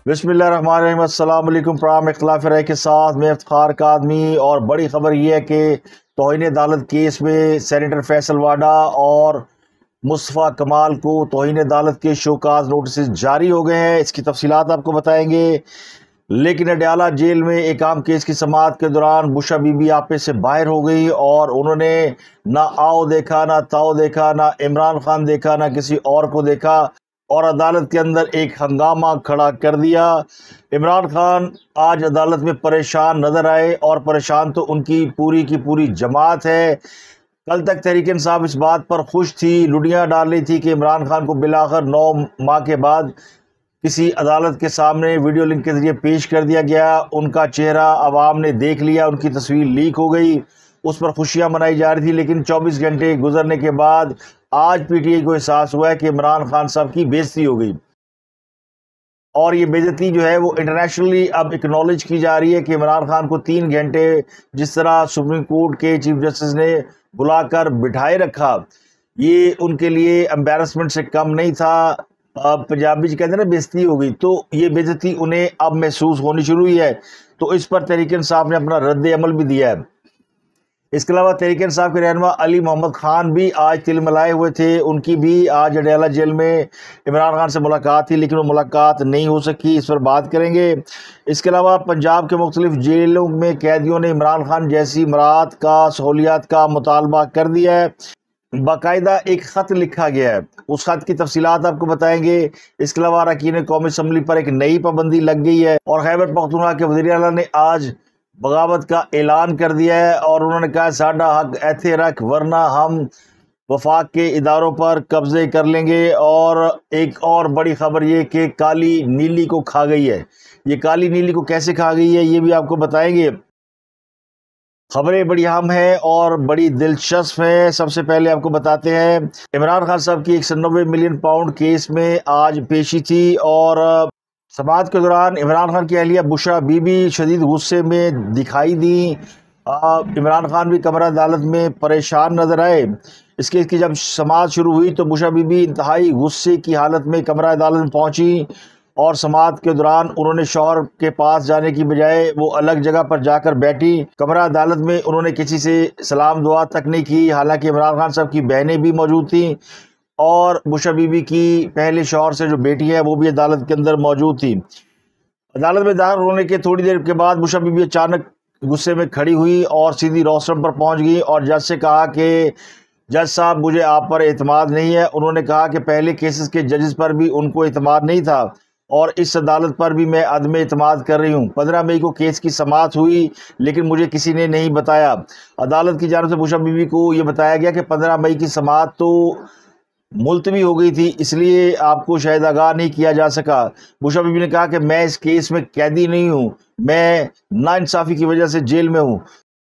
بسم اللہ الرحمن الرحیم۔ السلام علیکم۔ پروگرام اختلاف رائے کے ساتھ میں افتخار قادمی، اور بڑی خبر یہ ہے کہ توہین عدالت کیس میں سینیٹر فیصل واڈا اور مصطفیٰ کمال کو توہین عدالت کے شوکاز نوٹسز جاری ہو گئے ہیں۔ اس کی تفصیلات آپ کو بتائیں گے، لیکن اڈیالہ جیل میں ایک عام کیس کی سماعت کے دوران بشا بی بی آپے سے باہر ہو گئی، اور انہوں نے نہ آؤ دیکھا، نہ تاؤ دیکھا، نہ عمران خان دیکھا، نہ کسی اور کو دیکھا، اور عدالت کے اندر ایک ہنگامہ کھڑا کر دیا۔ عمران خان آج عدالت میں پریشان نظر آئے، اور پریشان تو ان کی پوری جماعت ہے۔ کل تک تحریک انصاف اس بات پر خوش تھی، لڈیاں ڈال رہی تھی کہ عمران خان کو بالآخر 9 ماہ کے بعد کسی عدالت کے سامنے ویڈیو لنک کے ذریعے پیش کر دیا گیا۔ ان کا چہرہ عوام نے دیکھ لیا، ان کی تصویر لیک ہو گئی، اس پر خوشیاں منائی جا رہی تھی۔ لیکن 24 گھنٹے گزرنے کے بعد آج پی ٹی آئی کو احساس ہوا ہے کہ عمران خان صاحب کی بے عزتی ہو گئی، اور یہ بے عزتی جو ہے وہ انٹرنیشنلی اب اکنالج کی جا رہی ہے کہ عمران خان کو 3 گھنٹے جس طرح سپریم کورٹ کے چیف جسٹس نے بلا کر بٹھائے رکھا، یہ ان کے لیے امبیرسمنٹ سے کم نہیں تھا۔ پنجابی کہتے ہیں نا بے عزتی ہو گئی، تو یہ بے عزتی انہیں اب محسوس ہونی شروع ہوئی ہے، تو اس پر تحریک انصاف نے اپنا رد عمل بھی دیا ہے۔ اس کے علاوہ تحریک انصاف کے رہنما علی محمد خان بھی آج تلملائے ہوئے تھے، ان کی بھی آج اڈیالہ جیل میں عمران خان سے ملاقات تھی، لیکن وہ ملاقات نہیں ہو سکی، اس پر بات کریں گے۔ اس کے علاوہ پنجاب کے مختلف جیلوں میں قیدیوں نے عمران خان جیسی مراعات کا سہولیات کا مطالبہ کر دیا ہے، باقاعدہ ایک خط لکھا گیا ہے، اس خط کی تفصیلات آپ کو بتائیں گے۔ اس کے علاوہ اراکین قومی اسمبلی پر ایک نئی پابندی لگ گئی ہے، اور خیبر پختونخوا کے وزیر اعلیٰ نے آج بغاوت کا اعلان کر دیا ہے، اور انہوں نے کہا ساڈا حق ایتھے رکھ ورنہ ہم وفاق کے اداروں پر قبضے کر لیں گے۔ اور ایک اور بڑی خبر یہ کہ کالی نیلی کو کھا گئی ہے۔ یہ کالی نیلی کو کیسے کھا گئی ہے یہ بھی آپ کو بتائیں گے۔ خبریں بڑی اہم ہیں اور بڑی دلچسپ ہیں۔ سب سے پہلے آپ کو بتاتے ہیں عمران خان صاحب کی 190 ملین پاؤنڈ کیس میں آج پیشی تھی، اور سماعت کے دوران عمران خان کی اہلیہ بشا بی بی شدید غصے میں دکھائی دی۔ عمران خان بھی کمرہ عدالت میں پریشان نظر آئے۔ اس کیس کی جب سماعت شروع ہوئی تو بشا بی بی انتہائی غصے کی حالت میں کمرہ عدالت میں پہنچی، اور سماعت کے دوران انہوں نے شوہر کے پاس جانے کی بجائے وہ الگ جگہ پر جا کر بیٹھی۔ کمرہ عدالت میں انہوں نے کسی سے سلام دعا تک نہیں کی، حالانکہ عمران خان صاحب کی بہنیں بھی موجود تھیں، اور بشا بی بی کی پہلے شوہر سے جو بیٹی ہے وہ بھی عدالت کے اندر موجود تھی۔ عدالت میں داخل ہونے کے تھوڑی دیر کے بعد بشا بی بی اچانک غصے میں کھڑی ہوئی اور سیدھی روسٹرم پر پہنچ گئی، اور جج سے کہا کہ جج صاحب مجھے آپ پر اعتماد نہیں ہے۔ انہوں نے کہا کہ پہلے کیسز کے ججز پر بھی ان کو اعتماد نہیں تھا، اور اس عدالت پر بھی میں عدم اعتماد کر رہی ہوں۔ 15 مئی کو کیس کی سماعت ہوئی، لیکن مجھے کسی نے نہیں بتایا۔ عدالت کی جانب سے بشا بی بی کو یہ بتایا گیا کہ 15 مئی کی سماعت تو ملتوی ہو گئی تھی، اس لیے آپ کو شاید آگاہ نہیں کیا جا سکا۔ بشا بی بی نے کہا کہ میں اس کیس میں قیدی نہیں ہوں، میں ناانصافی کی وجہ سے جیل میں ہوں۔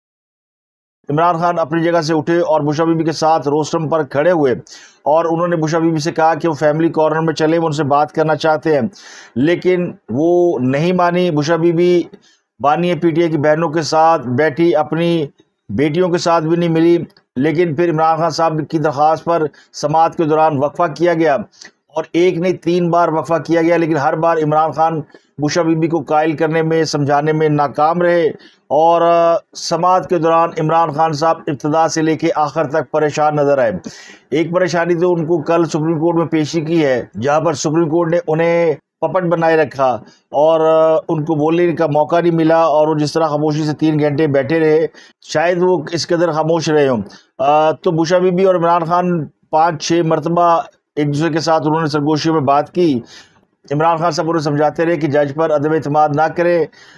عمران خان اپنی جگہ سے اٹھے اور بشا بی بی کے ساتھ روسٹرم پر کھڑے ہوئے، اور انہوں نے بشا بی بی سے کہا کہ وہ فیملی کارنر میں چلے، وہ ان سے بات کرنا چاہتے ہیں، لیکن وہ نہیں مانی۔ بشا بی بی بانی پی ٹی آئی کی بہنوں کے ساتھ بیٹھی، اپنی بیٹیوں کے ساتھ بھی نہیں ملی، لیکن پھر عمران خان صاحب کی درخواست پر سماعت کے دوران وقفہ کیا گیا، اور ایک نہیں 3 بار وقفہ کیا گیا، لیکن ہر بار عمران خان بشا بی بی کو قائل کرنے میں سمجھانے میں ناکام رہے۔ اور سماعت کے دوران عمران خان صاحب ابتدا سے لے کے آخر تک پریشان نظر آئے۔ ایک پریشانی تو ان کو کل سپریم کورٹ میں پیشی کی ہے، جہاں پر سپریم کورٹ نے انہیں پپٹ بنائے رکھا، اور ان کو بولنے کا موقع نہیں ملا، اور وہ جس طرح خاموشی سے 3 گھنٹے بیٹھے رہے، شاید وہ اس قدر خاموش رہے ہوں۔ تو بشا بی بی اور عمران خان 5-6 مرتبہ ایک دوسرے کے ساتھ انہوں نے سرگوشیوں میں بات کی۔ عمران خان صاحب انہیں سمجھاتے رہے کہ جج پر عدم اعتماد نہ کرے،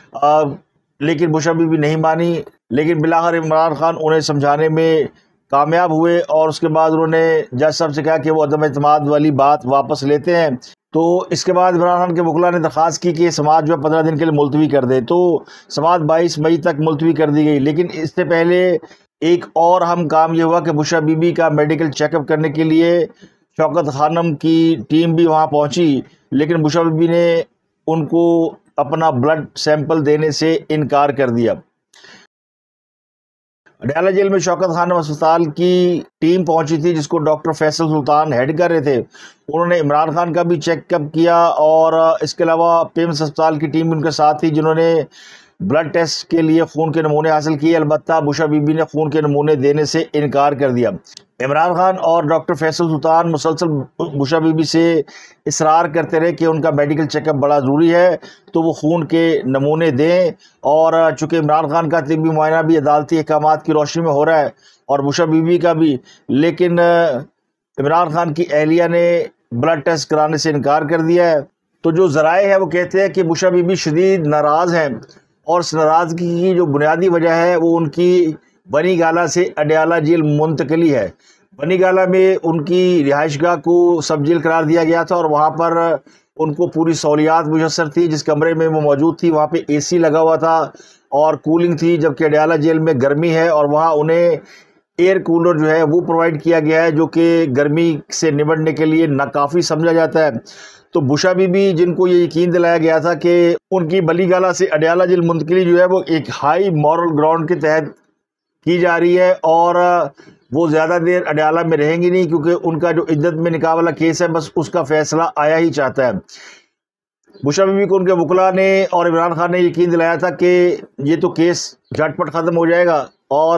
لیکن بشا بی بی نہیں مانی، لیکن بالآخر عمران خان انہیں سمجھانے میں کامیاب ہوئے، اور اس کے بعد انہوں نے جج صاحب سے کہا کہ وہ عدم اعتماد والی بات واپس لیتے ہیں۔ تو اس کے بعد عمران خان کے وکلاء نے درخواست کی کہ سماعت جو ہے 15 دن کے لیے ملتوی کر دے، تو سماعت 22 مئی تک ملتوی کر دی گئی۔ لیکن اس سے پہلے ایک اور اہم کام یہ ہوا کہ بشا بی بی کا میڈیکل چیک اپ کرنے کے لیے شوکت خانم کی ٹیم بھی وہاں پہنچی، لیکن بشا بی بی نے ان کو اپنا بلڈ سیمپل دینے سے انکار کر دیا۔ اڈیالہ جیل میں شوکت خانم اسپتال کی ٹیم پہنچی تھی جس کو ڈاکٹر فیصل سلطان ہیڈ کر رہے تھے. انہوں نے عمران خان کا بھی چیک اپ کیا اور اس کے علاوہ پیمز اسپتال کی ٹیم ان کے ساتھ تھی جنہوں نے بلڈ ٹیسٹ کے لیے خون کے نمونے حاصل کیے. البتہ بشرا بی بی نے خون کے نمونے دینے سے انکار کر دیا. عمران خان اور ڈاکٹر فیصل سلطان مسلسل بشرا بی بی سے اصرار کرتے رہے کہ ان کا میڈیکل چیک اپ بڑا ضروری ہے تو وہ خون کے نمونے دیں. اور چونکہ عمران خان کا طبی معائنہ بھی عدالتی احکامات کی روشنی میں ہو رہا ہے اور بشرا بی بی کا بھی، لیکن عمران خان کی اہلیہ نے بلڈ ٹیسٹ کرانے سے انکار کر دیا ہے. تو جو ذرائع ہے وہ کہتے ہیں کہ بشرا بی بی شدید ناراض ہیں اور اس ناراضگی کی جو بنیادی وجہ ہے وہ ان کی بنی گالہ سے اڈیالہ جیل منتقلی ہے. بنی گالہ میں ان کی رہائش گاہ کو سب جیل قرار دیا گیا تھا اور وہاں پر ان کو پوری سہولیات میسر تھی. جس کمرے میں وہ موجود تھی وہاں پہ اے سی لگا ہوا تھا اور کولنگ تھی، جبکہ اڈیالہ جیل میں گرمی ہے اور وہاں انہیں ایئر کولر جو ہے وہ پرووائڈ کیا گیا ہے جو کہ گرمی سے نمٹنے کے لیے ناکافی سمجھا جاتا ہے. تو بشرا بی بی جن کو یہ یقین دلایا گیا تھا کہ ان کی بلی گالہ سے اڈیالہ جیل منتقلی جو ہے وہ ایک ہائی مورل گراؤنڈ کے تحت کی جا رہی ہے اور وہ زیادہ دیر اڈیالہ میں رہیں گی نہیں کیونکہ ان کا جو عدت میں نکاح والا کیس ہے بس اس کا فیصلہ آیا ہی چاہتا ہے. بشرا بی بی کو ان کے وکلاء نے اور عمران خان نے یقین دلایا تھا کہ یہ تو کیس جھٹ پٹ ختم ہو جائے گا. اور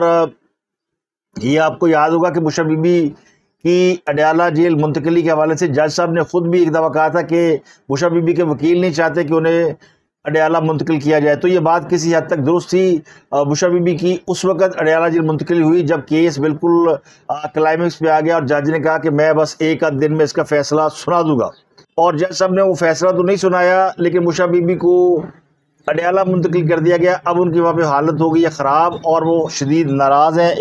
یہ آپ کو یاد ہوگا کہ بشرا بی بی کی اڈیالہ جیل منتقلی کے حوالے سے جج صاحب نے خود بھی ایک دفعہ کہا تھا کہ بشرا بی بی کے وکیل نہیں چاہتے کہ انہیں اڈیالہ منتقل کیا جائے. تو یہ بات کسی حد تک درست تھی. بشرا بی بی کی اس وقت اڈیالہ جیل منتقلی ہوئی جب کیس بالکل کلائمیکس پہ آ گیا اور جج نے کہا کہ میں بس ایک آدھ دن میں اس کا فیصلہ سنا دوں گا. اور جج صاحب نے وہ فیصلہ تو نہیں سنایا لیکن بشرا بی بی کو اڈیالہ منتقل کر دیا گیا. اب ان کی وہاں پہ حالت ہو گئی ہے خراب اور وہ شدید ناراض ہیں.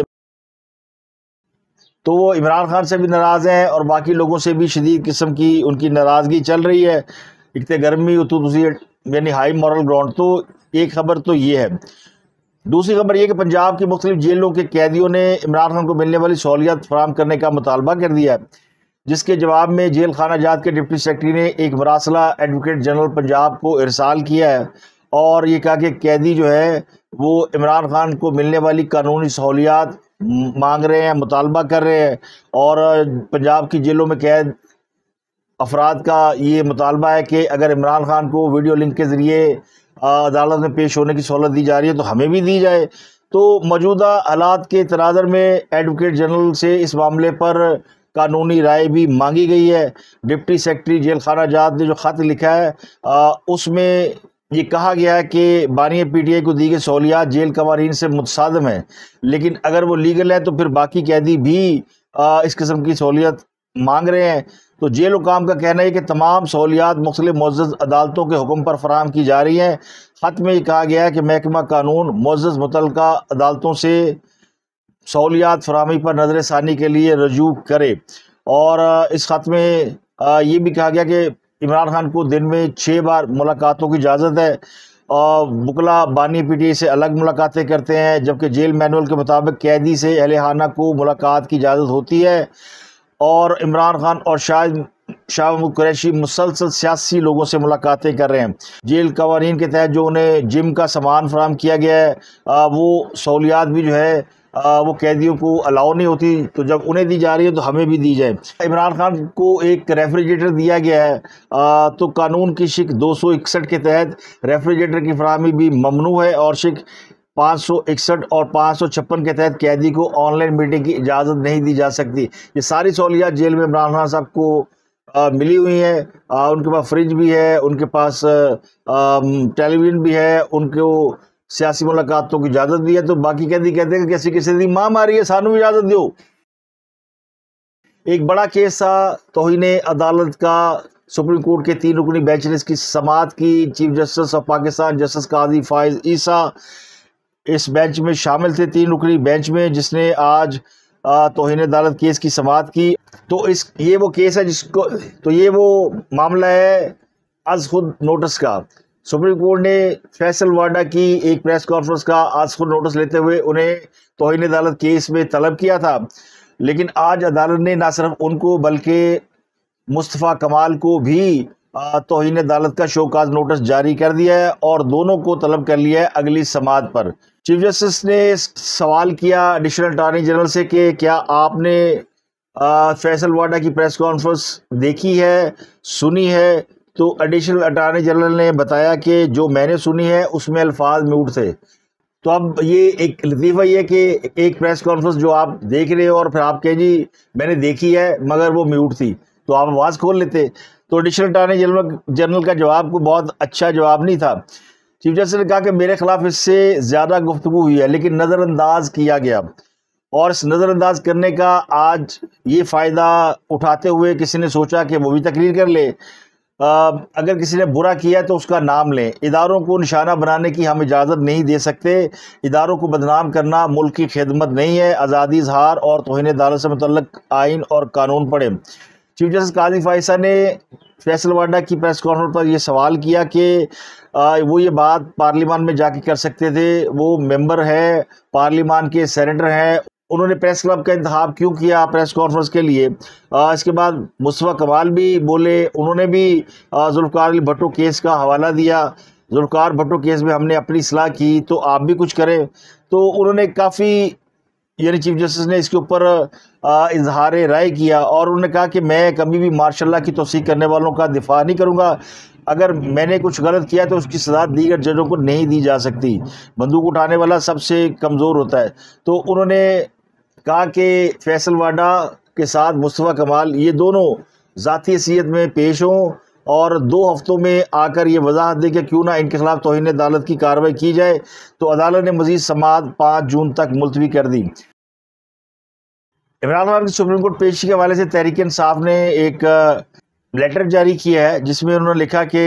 تو وہ عمران خان سے بھی ناراض ہیں اور باقی لوگوں سے بھی شدید قسم کی ان کی ناراضگی چل رہی ہے. ایک تو گرمی یعنی ہائی مورل گراؤنڈ. تو ایک خبر تو یہ ہے. دوسری خبر یہ کہ پنجاب کی مختلف جیلوں کے قیدیوں نے عمران خان کو ملنے والی سہولیات فراہم کرنے کا مطالبہ کر دیا ہے، جس کے جواب میں جیل خانہ جات کے ڈپٹی سیکرٹری نے ایک مراسلہ ایڈوکیٹ جنرل پنجاب کو ارسال کیا ہے اور یہ کہا کہ قیدی جو ہے وہ عمران خان کو ملنے والی قانونی سہولیات مانگ رہے ہیں، مطالبہ کر رہے ہیں. اور پنجاب کی جیلوں میں قید افراد کا یہ مطالبہ ہے کہ اگر عمران خان کو ویڈیو لنک کے ذریعے عدالت میں پیش ہونے کی سہولت دی جا رہی ہے تو ہمیں بھی دی جائے. تو موجودہ حالات کے تناظر میں ایڈوکیٹ جنرل سے اس معاملے پر قانونی رائے بھی مانگی گئی ہے. ڈپٹی سیکرٹری جیل خانہ جات نے جو خط لکھا ہے اس میں یہ کہا گیا ہے کہ بانی پی ٹی آئی کو دی گئی سہولیات جیل قوانین سے متصادم ہیں، لیکن اگر وہ لیگل ہے تو پھر باقی قیدی بھی اس قسم کی سہولیت مانگ رہے ہیں. تو جیل حکام کا کہنا ہے کہ تمام سہولیات مختلف معزز عدالتوں کے حکم پر فراہم کی جا رہی ہیں. خط میں یہ کہا گیا ہے کہ محکمہ قانون معزز متعلقہ عدالتوں سے سہولیات فراہمی پر نظر ثانی کے لیے رجوع کرے. اور اس خط میں یہ بھی کہا گیا کہ عمران خان کو دن میں 6 بار ملاقاتوں کی اجازت ہے. وکلاء بانی پی ٹی آئی سے الگ ملاقاتیں کرتے ہیں جبکہ جیل مینول کے مطابق قیدی سے اہل خانہ کو ملاقات کی اجازت ہوتی ہے. اور عمران خان اور شاہ محمود قریشی مسلسل سیاسی لوگوں سے ملاقاتیں کر رہے ہیں. جیل قوانین کے تحت جو انہیں جم کا سامان فراہم کیا گیا ہے وہ سہولیات بھی جو ہے وہ قیدیوں کو الاؤ نہیں ہوتی، تو جب انہیں دی جا رہی ہے تو ہمیں بھی دی جائے. عمران خان کو ایک ریفریجریٹر دیا گیا ہے تو قانون کی شق 261 کے تحت ریفریجریٹر کی فراہمی بھی ممنوع ہے اور شق 561 اور 556 کے تحت قیدی کو آن لائن میٹنگ کی اجازت نہیں دی جا سکتی. یہ ساری سہولیات جیل میں عمران خان صاحب کو ملی ہوئی ہیں. ان کے پاس فریج بھی ہے، ان کے پاس ٹیلی ویژن بھی ہے، ان کو سیاسی ملاقاتوں کی اجازت بھی ہے. تو باقی قیدی کہتے ہیں کہ کسی کسی دی ماں ماری ہے سانو اجازت دیو. ایک بڑا کیس تھا توہین عدالت کا. سپریم کورٹ کے 3 رکنی بینچ نے اس کی سماعت کی. Chief justice of Pakistan justice Qazi Faez Isa us bench میں شامل تھے، 3 رکنی بینچ میں، جس نے آج توہین عدالت کیس کی سماعت کی. تو یہ وہ کیس ہے یہ وہ معاملہ ہے از خود نوٹس کا. سپریم کورٹ نے فیصل واڈا کی ایک پریس کانفرنس کا از خود نوٹس لیتے ہوئے انہیں توہین عدالت کیس میں طلب کیا تھا، لیکن آج عدالت نے نہ صرف ان کو بلکہ مصطفیٰ کمال کو بھی توہین عدالت کا شو کاز نوٹس جاری کر دیا ہے اور دونوں کو طلب کر لیا ہے اگلی سماعت پر۔ چیف جسٹس نے سوال کیا ایڈیشنل اٹارنی جنرل سے کہ کیا آپ نے فیصل واڈا کی پریس کانفرنس دیکھی ہے، سنی ہے؟ تو ایڈیشنل اٹارنی جنرل نے بتایا کہ جو میں نے سنی ہے اس میں الفاظ میوٹ تھے۔ تو اب یہ ایک لطیفہ یہ ہے کہ ایک پریس کانفرنس جو آپ دیکھ رہے ہو اور پھر آپ کہیں جی میں نے دیکھی ہے مگر وہ میوٹ تھی، تو آپ آواز کھول لیتے۔ تو ایڈیشنل اٹارنی جنرل کا جواب کو بہت اچھا جواب نہیں تھا۔ چیف جسٹس نے کہا کہ میرے خلاف اس سے زیادہ گفتگو ہوئی ہے لیکن نظر انداز کیا گیا، اور اس نظر انداز کرنے کا آج یہ فائدہ اٹھاتے ہوئے کسی نے سوچا کہ وہ بھی تقریر کر لے۔ اگر کسی نے برا کیا تو اس کا نام لیں۔ اداروں کو نشانہ بنانے کی ہم اجازت نہیں دے سکتے۔ اداروں کو بدنام کرنا ملک کی خدمت نہیں ہے۔ آزادی اظہار اور توہین عدالت سے متعلق آئین اور قانون پڑھیں۔ چیف جسٹس قاضی فائصہ نے فیصل واڈا کی پریس کانفرنس پر یہ سوال کیا کہ وہ یہ بات پارلیمان میں جا کے کر سکتے تھے، وہ ممبر ہے پارلیمان کے، سینیٹر ہیں، انہوں نے پریس کلب کا انتخاب کیوں کیا پریس کانفرنس کے لیے؟ اس کے بعد مصطفیٰ کمال بھی بولے، انہوں نے بھی ذوالفقار علی بھٹو کیس کا حوالہ دیا۔ ذوالفقار بھٹو کیس میں ہم نے اپنی اصلاح کی تو آپ بھی کچھ کریں۔ تو انہوں نے کافی چیف جسٹس نے اس کے اوپر اظہار رائے کیا اور انہوں نے کہا کہ میں کبھی بھی مارشاء اللہ کی توثیق کرنے والوں کا دفاع نہیں کروں گا۔ اگر میں نے کچھ غلط کیا تو اس کی سزا دیگر ججوں کو نہیں دی جا سکتی، بندوق اٹھانے والا سب سے کمزور ہوتا ہے۔ تو انہوں نے کہا کہ فیصل واڈا کے ساتھ مصطفیٰ کمال یہ دونوں ذاتی حیثیت میں پیش ہوں اور 2 ہفتوں میں آ کر یہ وضاحت دے کہ کیوں نہ ان کے خلاف توہین عدالت کی کارروائی کی جائے۔ تو عدالت نے مزید سماعت 5 جون تک ملتوی کر دی۔ عمران خان کی سپریم کورٹ پیشی کے حوالے سے تحریک انصاف نے ایک لیٹر جاری کیا ہے جس میں انہوں نے لکھا کہ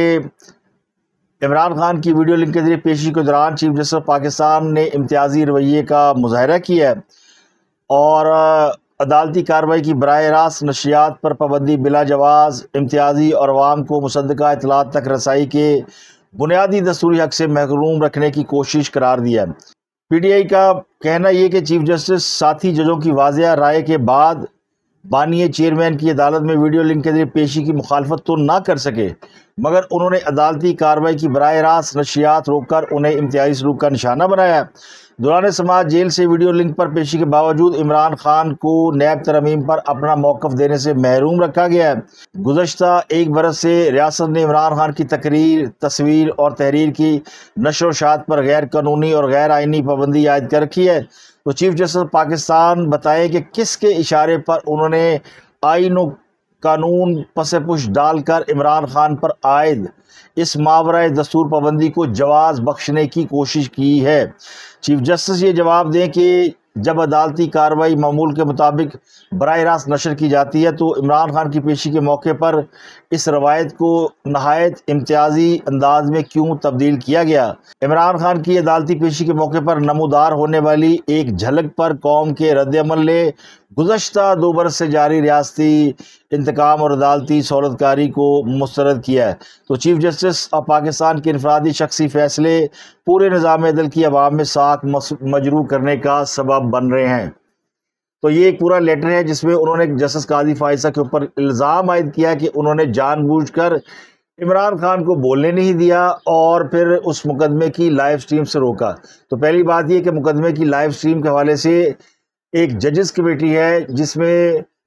عمران خان کی ویڈیو لنک کے ذریعے پیشی کے دوران چیف جسٹس پاکستان نے امتیازی رویے کا مظاہرہ کیا ہے اور عدالتی کارروائی کی براہ راست نشریات پر پابندی بلا جواز امتیازی اور عوام کو مصدقہ اطلاعات تک رسائی کے بنیادی دستوری حق سے محروم رکھنے کی کوشش قرار دیا ہے۔ پی ٹی آئی کا کہنا یہ کہ چیف جسٹس ساتھی ججوں کی واضح رائے کے بعد بانیے چیئرمین کی عدالت میں ویڈیو لنک کے ذریعے پیشی کی مخالفت تو نہ کر سکے مگر انہوں نے عدالتی کارروائی کی براہ راست نشریات روک کر انہیں امتیازی سلوک کا نشانہ بنایا۔ دوران سماعت جیل سے ویڈیو لنک پر پیشی کے باوجود عمران خان کو نیب ترمیم پر اپنا موقف دینے سے محروم رکھا گیا ہے۔ گزشتہ 1 برس سے ریاست نے عمران خان کی تقریر، تصویر اور تحریر کی نشر و اشاعت پر غیر قانونی اور غیر آئینی پابندی عائد کر رکھی ہے۔ تو چیف جسٹس پاکستان بتائیں کہ کس کے اشارے پر انہوں نے آئین و قانون پس پش ڈال کر عمران خان پر عائد اس ماورائے دستور پابندی کو جواز بخشنے کی کوشش کی ہے؟ چیف جسٹس یہ جواب دیں کہ جب عدالتی کارروائی معمول کے مطابق براہ راست نشر کی جاتی ہے تو عمران خان کی پیشی کے موقع پر اس روایت کو نہایت امتیازی انداز میں کیوں تبدیل کیا گیا؟ عمران خان کی عدالتی پیشی کے موقع پر نمودار ہونے والی ایک جھلک پر قوم کے رد عمل نے گزشتہ 2 برس سے جاری ریاستی انتقام اور عدالتی سہولت کاری کو مسترد کیا ہے۔ تو چیف جسٹس آف پاکستان کے انفرادی شخصی فیصلے پورے نظام عدل کی عوام میں ساکھ مجروح کرنے کا سبب بن رہے ہیں۔ تو یہ ایک پورا لیٹر ہے جس میں انہوں نے جسٹس قاضی فائصہ کے اوپر الزام عائد کیا کہ انہوں نے جان بوجھ کر عمران خان کو بولنے نہیں دیا اور پھر اس مقدمے کی لائیو سٹریم سے روکا۔ تو پہلی بات یہ کہ مقدمے کی لائیو سٹریم کے حوالے سے ایک ججز کمیٹی ہے جس میں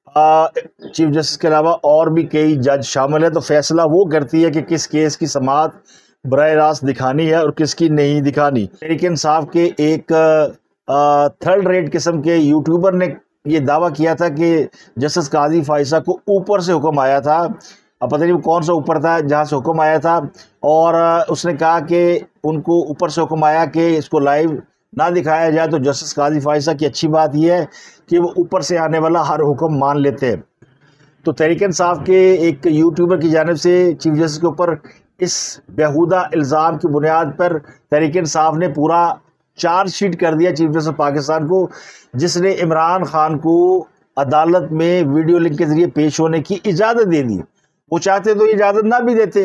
چیف جسٹس کے علاوہ اور بھی کئی جج شامل ہیں، تو فیصلہ وہ کرتی ہے کہ کس کیس کی سماعت براہ راست دکھانی ہے اور کس کی نہیں دکھانی۔ تحریک انصاف کے ایک 3rd ریٹ قسم کے یوٹیوبر نے یہ دعویٰ کیا تھا کہ جسٹس قاضی فائصہ کو اوپر سے حکم آیا تھا، اب پتہ نہیں وہ کون سا اوپر تھا جہاں سے حکم آیا تھا، اور اس نے کہا کہ ان کو اوپر سے حکم آیا کہ اس کو لائیو نہ دکھایا جائے۔ تو جسٹس قاضی فائصہ کی اچھی بات یہ ہے کہ وہ اوپر سے آنے والا ہر حکم مان لیتے ہیں۔ تو تحریک انصاف کے ایک یوٹیوبر کی جانب سے چیف جسٹس کے اوپر اس بیہودہ الزام کی بنیاد پر تحریک انصاف نے پورا چارج شیٹ کر دیا چیف جسٹس پاکستان کو، جس نے عمران خان کو عدالت میں ویڈیو لنک کے ذریعے پیش ہونے کی اجازت دے دی۔ وہ چاہتے تو اجازت نہ بھی دیتے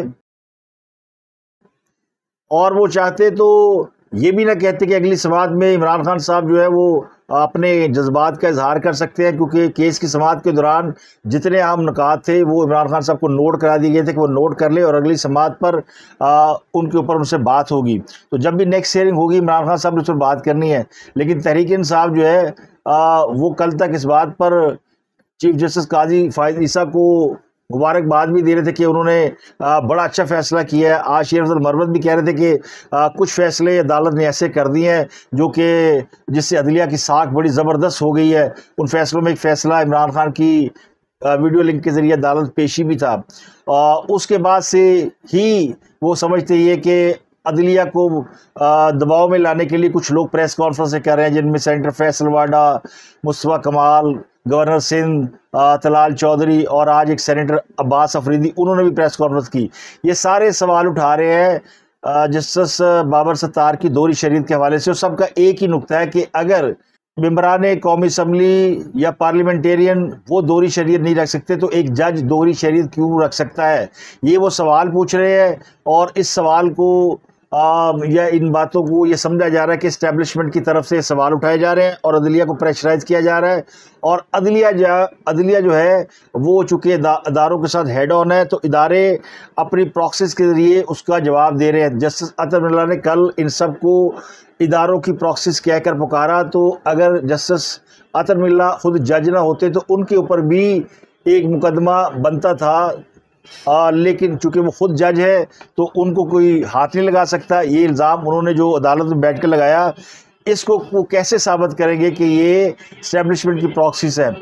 اور وہ چاہتے تو یہ بھی نہ کہتے کہ اگلی سماعت میں عمران خان صاحب جو ہے وہ اپنے جذبات کا اظہار کر سکتے ہیں، کیونکہ کیس کی سماعت کے دوران جتنے اہم نکات تھے وہ عمران خان صاحب کو نوٹ کرا دیے گئے تھے کہ وہ نوٹ کر لے اور اگلی سماعت پر ان کے اوپر ان سے بات ہوگی. تو جب بھی نیکسٹ ہیئرنگ ہوگی عمران خان صاحب نے اس پر بات کرنی ہے. لیکن تحریک انصاف جو ہے وہ کل تک اس بات پر چیف جسٹس قاضی فائز عیسیٰ کو مبارکباد بھی دے رہے تھے کہ انہوں نے بڑا اچھا فیصلہ کیا ہے. آج شیخ المروت بھی کہہ رہے تھے کہ کچھ فیصلے عدالت نے ایسے کر دیے ہیں جو کہ جس سے عدلیہ کی ساکھ بڑی زبردست ہو گئی ہے. ان فیصلوں میں ایک فیصلہ عمران خان کی ویڈیو لنک کے ذریعے عدالت پیشی بھی تھا. اس کے بعد سے ہی وہ سمجھتے یہ کہ عدلیہ کو دباؤ میں لانے کے لیے کچھ لوگ پریس کانفرنسیں کر رہے ہیں، جن میں سینیٹر فیصل واڈا، مصطفیٰ کمال، گورنر سندھ طلال چودھری اور آج ایک سینیٹر عباس افریدی، انہوں نے بھی پریس کانفرنس کی. یہ سارے سوال اٹھا رہے ہیں جسٹس بابر ستار کی دوہری شریعت کے حوالے سے. اور سب کا ایک ہی نقطہ ہے کہ اگر ممبران قومی اسمبلی یا پارلیمنٹیرین وہ دوہری شریعت نہیں رکھ سکتے تو ایک جج دوہری شریعت کیوں رکھ سکتا ہے؟ یہ وہ سوال پوچھ رہے ہیں. اور اس سوال کو یا ان باتوں کو یہ سمجھا جا رہا ہے کہ اسٹیبلشمنٹ کی طرف سے سوال اٹھائے جا رہے ہیں اور عدلیہ کو پریشرائز کیا جا رہا ہے. اور عدلیہ جو ہے وہ چونکہ اداروں کے ساتھ ہیڈ آن ہے تو ادارے اپنی پراکسس کے ذریعے اس کا جواب دے رہے ہیں. جسٹس اطہر من اللہ نے کل ان سب کو اداروں کی پراکسس کہہ کر پکارا. تو اگر جسٹس اطہر من اللہ خود جج نہ ہوتے تو ان کے اوپر بھی ایک مقدمہ بنتا تھا، لیکن چونکہ وہ خود جج ہے تو ان کو کوئی ہاتھ نہیں لگا سکتا. یہ الزام انہوں نے جو عدالت میں بیٹھ کے لگایا، اس کو وہ کیسے ثابت کریں گے کہ یہ اسٹیبلشمنٹ کی پراکسیز ہے؟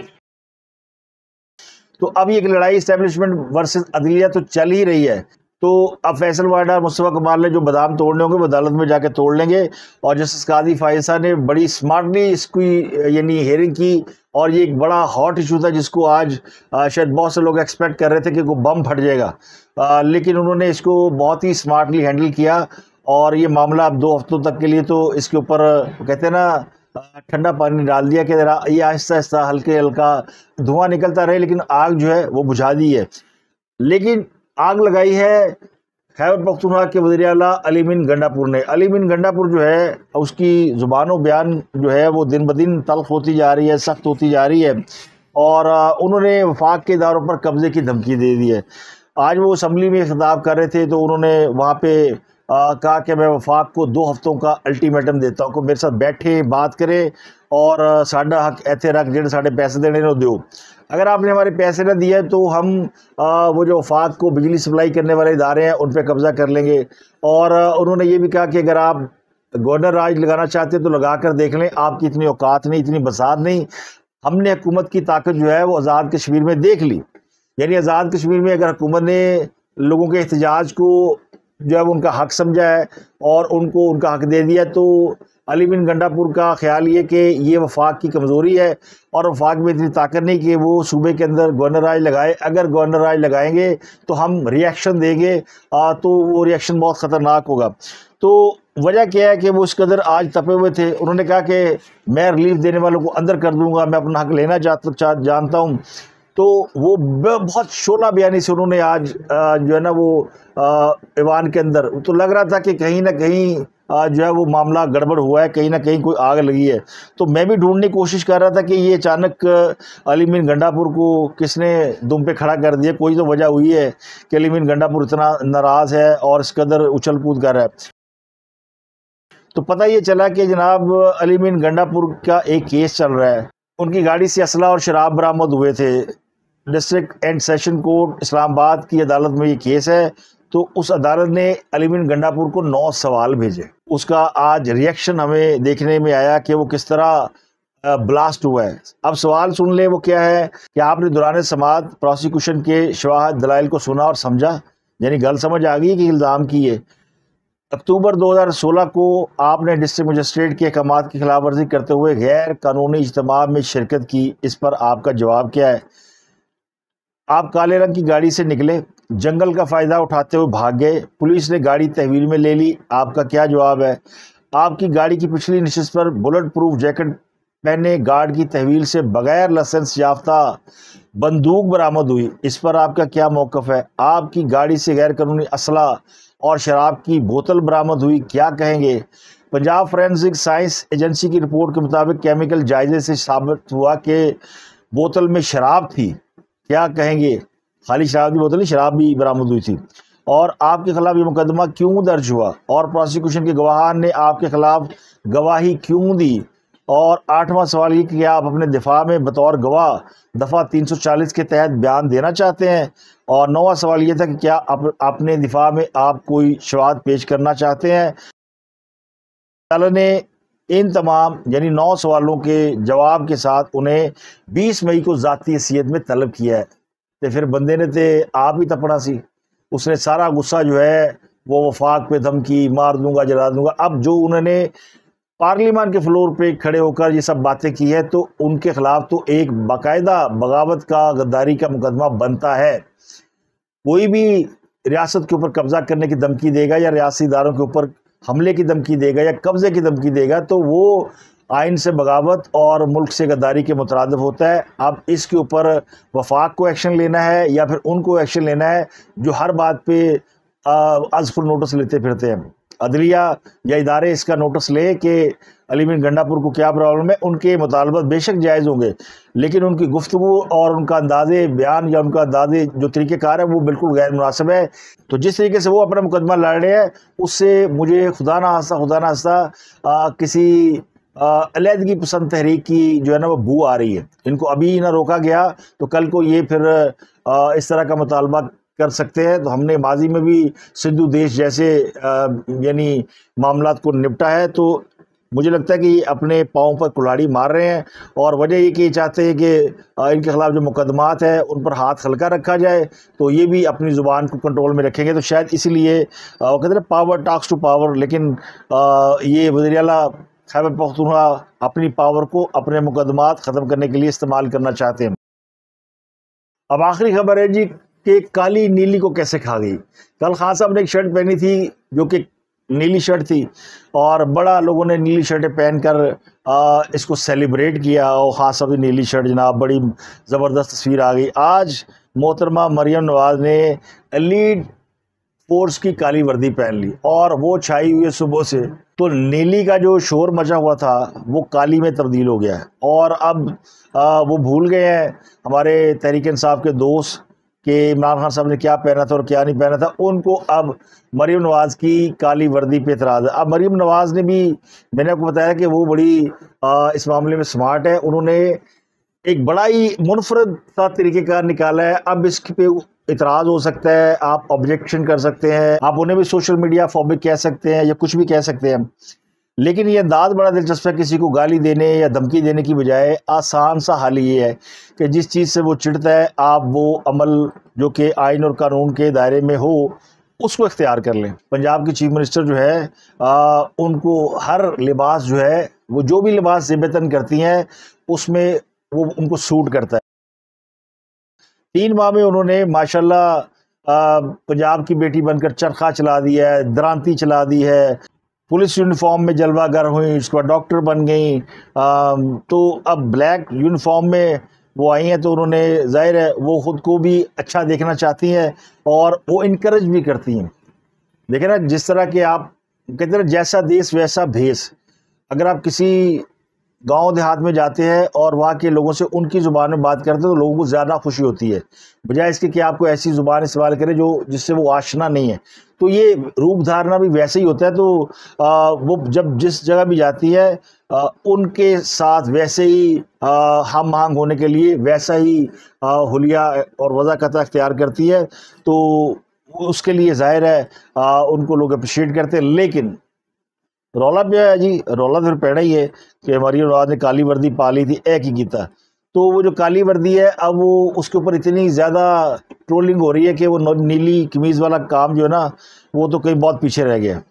تو اب یہ لڑائی اسٹیبلشمنٹ ورسز عدلیہ تو چل ہی رہی ہے. تو اب فیصل واڈا اور مصطفیٰ کمال نے جو بادام توڑنے ہوں گے وہ عدالت میں جا کے توڑ لیں گے. اور جسٹس قاضی فائزہ نے بڑی اسمارٹلی اس کی یعنی ہیئرنگ کی، اور یہ ایک بڑا ہاٹ ایشو تھا جس کو آج شاید بہت سے لوگ ایکسپیکٹ کر رہے تھے کہ کوئی بم پھٹ جائے گا، لیکن انہوں نے اس کو بہت ہی اسمارٹلی ہینڈل کیا. اور یہ معاملہ اب 2 ہفتوں تک کے لیے تو اس کے اوپر کہتے ہیں نا ٹھنڈا پانی ڈال دیا کہ ذرا یہ آہستہ آہستہ ہلکے ہلکا دھواں نکلتا رہے، لیکن آگ جو ہے وہ بجھا دی ہے. لیکن آگ لگائی ہے خیبر پختونخوا کے وزیر اعلیٰ علی امین گنڈاپور نے. علی امین گنڈاپور جو ہے اس کی زبان و بیان جو ہے وہ دن بدن تلخ ہوتی جا رہی ہے، سخت ہوتی جا رہی ہے، اور انہوں نے وفاق کے اداروں پر قبضے کی دھمکی دے دی ہے. آج وہ اسمبلی میں خطاب کر رہے تھے تو انہوں نے وہاں پہ کہا کہ میں وفاق کو 2 ہفتوں کا الٹیمیٹم دیتا ہوں کہ میرے ساتھ بیٹھے بات کرے اور ساڈا حق ایتھے رکھ جڑے ساڈے پیسے دینے نو دیو. اگر آپ نے ہمارے پیسے نہ دیے تو ہم وہ جو وفاق کو بجلی سپلائی کرنے والے ادارے ہیں ان پہ قبضہ کر لیں گے. اور انہوں نے یہ بھی کہا کہ اگر آپ گورنر راج لگانا چاہتے ہیں تو لگا کر دیکھ لیں، آپ کی اتنی اوقات نہیں، اتنی بساط نہیں. ہم نے حکومت کی طاقت جو ہے وہ آزاد کشمیر میں دیکھ لی. یعنی آزاد کشمیر میں اگر حکومت نے لوگوں کے احتجاج کو جو ہے وہ ان کا حق سمجھا ہے اور ان کو ان کا حق دے دیا، تو علی امین گنڈاپور کا خیال یہ کہ یہ وفاق کی کمزوری ہے اور وفاق میں اتنی طاقت نہیں کہ وہ صوبے کے اندر گورنر راج لگائے. اگر گورنر راج لگائیں گے تو ہم ریئیکشن دیں گے تو وہ ریئیکشن بہت خطرناک ہوگا. تو وجہ کیا ہے کہ وہ اس قدر آج تپے ہوئے تھے. انہوں نے کہا کہ میں ریلیف دینے والوں کو اندر کر دوں گا، میں اپنا حق لینا جانتا ہوں. تو وہ بہت شعلہ بیانی سے انہوں نے آج جو ہے نا وہ ایوان کے اندر تو لگ رہا تھا کہ کہیں نہ کہیں جو ہے وہ معاملہ گڑبڑ ہوا ہے، کہیں نہ کہیں کوئی آگ لگی ہے. تو میں بھی ڈھونڈنے کی کوشش کر رہا تھا کہ یہ اچانک علی امین گنڈاپور کو کس نے دم پہ کھڑا کر دیا. کوئی تو وجہ ہوئی ہے کہ علی امین گنڈاپور اتنا ناراض ہے اور اس قدر اچھل کود کر رہا ہے. تو پتہ یہ چلا کہ جناب علی امین گنڈاپور کا ایک کیس چل رہا ہے. ان کی گاڑی سے اسلحہ اور شراب برآمد ہوئے تھے. District and session court Islamabad کی عدالت میں یہ کیس ہے. تو اس عدالت نے علی امین گنڈاپور کو 9 سوال بھیجے. اس کا آج ریئیکشن ہمیں دیکھنے میں آیا کہ وہ کس طرح بلاسٹ ہوا ہے. اب سوال سن لیں وہ کیا ہے کہ آپ نے دوران سماعت پروسیکیوشن کے شواہد دلائل کو سنا اور سمجھا، یعنی گل سمجھ آ گئی کہ الزام کی ہے. اکتوبر 2016 کو آپ نے ڈسٹرکٹ مجسٹریٹ کے احکامات کی خلاف ورزی کرتے ہوئے غیر قانونی اجتماع میں شرکت کی. اس پر آپ کا جواب کیا ہے؟ آپ کالے رنگ کی گاڑی سے نکلے، جنگل کا فائدہ اٹھاتے ہوئے بھاگ گئے، پولیس نے گاڑی تحویل میں لے لی. آپ کا کیا جواب ہے؟ آپ کی گاڑی کی پچھلی نشست پر بلٹ پروف جیکٹ پہنے گارڈ کی تحویل سے بغیر لائسنس یافتہ بندوق برآمد ہوئی. اس پر آپ کا کیا موقف ہے؟ آپ کی گاڑی سے غیر قانونی اسلحہ اور شراب کی بوتل برآمد ہوئی، کیا کہیں گے؟ पंजाब फोरेंसिक साइंस एजेंसी की रिपोर्ट के मुताबिक केमिकल जायजे से साबित हुआ कि बोतल में शराब थी। क्या कहेंगे, खाली शराब की बोतल नहीं, शराब भी बरामद हुई थी। और आपके खिलाफ ये मुकदमा क्यों दर्ज हुआ, और प्रोसिक्यूशन के गवाह ने आपके खिलाफ गवाही क्यों दी। और 8वां सवाल ये कि आप अपने दिफा में बतौर गवाह दफ़ा 340 के तहत बयान देना चाहते हैं। और 9वां सवाल ये था कि क्या अपने दिफा में आप कोई शवाहद पेश करना चाहते हैं। अदालत ने इन तमाम यानी 9 सवालों के जवाब के साथ उन्हें 20 मई को ज़ाती हैसियत में तलब किया है। तो फिर बंदे ने तो आप ही तपना सी, उसने सारा गुस्सा जो है वो वफाक पे धमकी, मार दूंगा, जला दूंगा। अब जो उन्होंने पार्लियामान के फ्लोर पे खड़े होकर ये सब बातें की है, तो उनके खिलाफ तो एक बाकायदा बगावत का, गद्दारी का मुकदमा बनता है। कोई भी रियासत के ऊपर कब्जा करने की धमकी देगा या रियासी इदारों के ऊपर हमले की धमकी देगा या कब्जे की धमकी देगा, तो वो आइन से बगावत और मुल्क से गद्दारी के मुतरादिफ होता है। अब इसके ऊपर वफाक को एक्शन लेना है या फिर उनको एक्शन लेना है जो हर बात पे अज़फुल नोटिस लेते फिरते हैं। अदलिया या इदारे इसका नोटिस ले कि अली बिन गंडापुर को क्या प्रॉब्लम है। उनके मुतालबत बेशक जायज़ होंगे, लेकिन उनकी गुफ्तगू और उनका अंदाज़े बयान या उनका अंदाज़े जो तरीक़ेकार है वो बिल्कुल गैर मुनासिब है। तो जिस तरीके से वो अपना मुकदमा लड़ रहे हैं, उससे मुझे खुदा ना खास्ता किसी अलहदगी पसंद तहरीक की जो है ना वो बू आ रही है। इनको अभी ना रोका गया तो कल को ये फिर इस तरह का मुतालबा कर सकते हैं। तो हमने माजी में भी सिंधु देश जैसे यानी मामलात को निपटा है। तो मुझे लगता है कि ये अपने पाँव पर कुल्हाड़ी मार रहे हैं, और वजह ये कि चाहते हैं कि इनके खिलाफ जो मुकदमात है उन पर हाथ हल्का रखा जाए, तो ये भी अपनी ज़ुबान को कंट्रोल में रखेंगे। तो शायद इसीलिए वो कहते हैं पावर टॉक्स टू पावर, लेकिन ये वज़ीर आला खैबर पख्तूनख्वा अपनी पावर को अपने मुकदमात ख़त्म करने के लिए इस्तेमाल करना चाहते हैं। अब आखिरी खबर है जी कि काली नीली को कैसे खा गई। कल खान साहब ने एक शर्ट पहनी थी जो कि नीली शर्ट थी, और बड़ा लोगों ने नीली शर्टें पहनकर इसको सेलिब्रेट किया। और खास साहब की नीली शर्ट जनाब, बड़ी ज़बरदस्त तस्वीर आ गई। आज मोहतरमा मरियम नवाज़ ने एलीट फोर्स की काली वर्दी पहन ली और वो छाई हुई है सुबह से। तो नीली का जो शोर मचा हुआ था वो काली में तब्दील हो गया है। और अब वो भूल गए हैं हमारे तहरीक इंसाफ के दोस्त कि इमरान खान साहब ने क्या पहना था और क्या नहीं पहना था। उनको अब मरियम नवाज़ की काली वर्दी पे एतराज़ है। अब मरियम नवाज़ ने भी, मैंने आपको बताया कि वो बड़ी इस मामले में स्मार्ट है। उन्होंने एक बड़ा ही मुनफरद सा तरीक़ेकार निकाला है। अब इसके पे इतराज़ हो सकता है, आप ऑब्जेक्शन कर सकते हैं, आप उन्हें भी सोशल मीडिया फॉबिक कह सकते हैं या कुछ भी कह सकते हैं, लेकिन ये अंदाज़ बड़ा दिलचस्प है। किसी को गाली देने या धमकी देने की बजाय आसान सा हल ये है कि जिस चीज़ से वो चिढ़ता है आप वो अमल जो कि आइन और कानून के दायरे में हो उसको इख्तियार कर लें। पंजाब की चीफ मिनिस्टर जो है उनको हर लिबास जो है, वो जो भी लिबास ज़ेबतन करती हैं उसमें वो उनको सूट करता है। 3 माह में उन्होंने माशाल्लाह पंजाब की बेटी बनकर चरखा चला दिया है, द्रांति चला दी है, पुलिस यूनिफॉर्म में जलवागर हुई, उसके बाद डॉक्टर बन गई। तो अब ब्लैक यूनिफॉर्म में वो आई हैं, तो उन्होंने जाहिर है वो ख़ुद को भी अच्छा देखना चाहती हैं और वो इनकरेज भी करती हैं। देखें ना, जिस तरह के आप कहते हैं जैसा देश वैसा भेष। अगर आप किसी गांव देहात में जाते हैं और वहाँ के लोगों से उनकी ज़ुबान में बात करते हैं तो लोगों को ज़्यादा खुशी होती है, बजाय इसके कि आपको ऐसी ज़ुबान इस्तेमाल करें जो जिससे वो आशना नहीं है। तो ये रूप धारणा भी वैसे ही होता है। तो वो जब जिस जगह भी जाती है उनके साथ वैसे ही हम आहंग होने के लिए वैसा ही हुलिया और वज़ाक़त अख्तियार करती है। तो उसके लिए ज़ाहिर है उनको लोग अप्रिशिएट करते हैं। लेकिन रौला भी है जी, रौला फिर पैना ही है कि मरियम नवाज़ ने काली वर्दी पा ली थी, एक ही कीता। तो वो जो काली वर्दी है अब वो उसके ऊपर इतनी ज़्यादा ट्रोलिंग हो रही है कि वो नीली कमीज़ वाला काम जो है ना वो तो कहीं बहुत पीछे रह गया।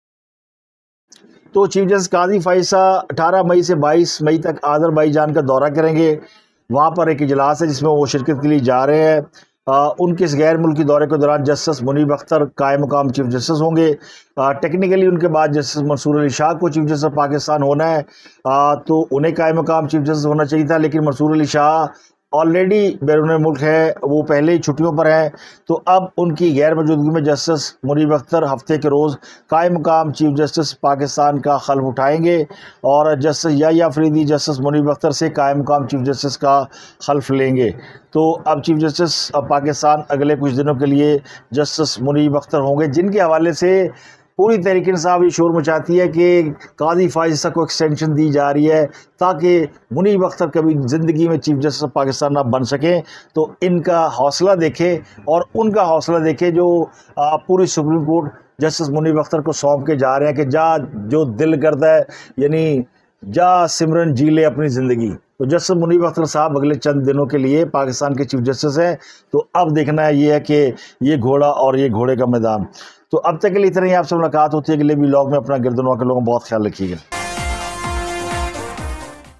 तो चीफ जस्टिस काजी फाइसा 18 मई से 22 मई तक आज़रबाईजान का दौरा करेंगे। वहाँ पर एक इजलास है जिसमें वो शिरकत के लिए जा रहे हैं। उनके इस गैर मुल्की दौरे के दौरान जस्टिस मुनीब अख्तर कायम मुकाम चीफ जस्टिस होंगे। टेक्निकली उनके बाद जस्टिस मंसूर अली शाह को चीफ जस्टिस पाकिस्तान होना है, तो उन्हें कायम मुकाम चीफ जस्टिस होना चाहिए था, लेकिन मंसूर अली शाह آلریڈی بیرون ملک ہے، وہ پہلے ہی چھٹیوں پر ہیں، تو اب ان کی غیر موجودگی میں جسٹس منیب اختر ہفتے کے روز قائم مقام چیف جسٹس پاکستان کا حلف اٹھائیں گے اور جسٹس یحییٰ افریدی جسٹس منیب اختر سے قائم مقام چیف جسٹس کا حلف لیں گے۔ تو اب چیف جسٹس پاکستان اگلے کچھ دنوں کے لیے جسٹس منیب اختر ہوں گے، جن کے حوالے سے پوری تحریک انصاف یہ شور مچاتی ہے کہ قاضی فائز کو ایکسٹینشن دی جا رہی ہے تاکہ منیب اختر کبھی زندگی میں چیف جسٹس پاکستان نہ بن سکیں۔ تو ان کا حوصلہ دیکھیں اور ان کا حوصلہ دیکھیں جو پوری supreme court justice Munib Akhtar کو سونپ کے جا رہے ہیں کہ جا جو دل کرتا ہے، یعنی جا سمرن جی لے اپنی زندگی۔ تو جسٹس منیب اختر صاحب اگلے چند دنوں کے لیے پاکستان کے چیف جسٹس ہیں، تو اب دیکھنا یہ ہے کہ یہ گھوڑا اور یہ گھوڑے کا میدان۔ تو اب تک کے لیے اتنا ہی، آپ سے ملاقات ہوتی ہے اگلے ولاگ میں۔ اپنا گردنوا کے لوگوں بہت خیال رکھیے گا۔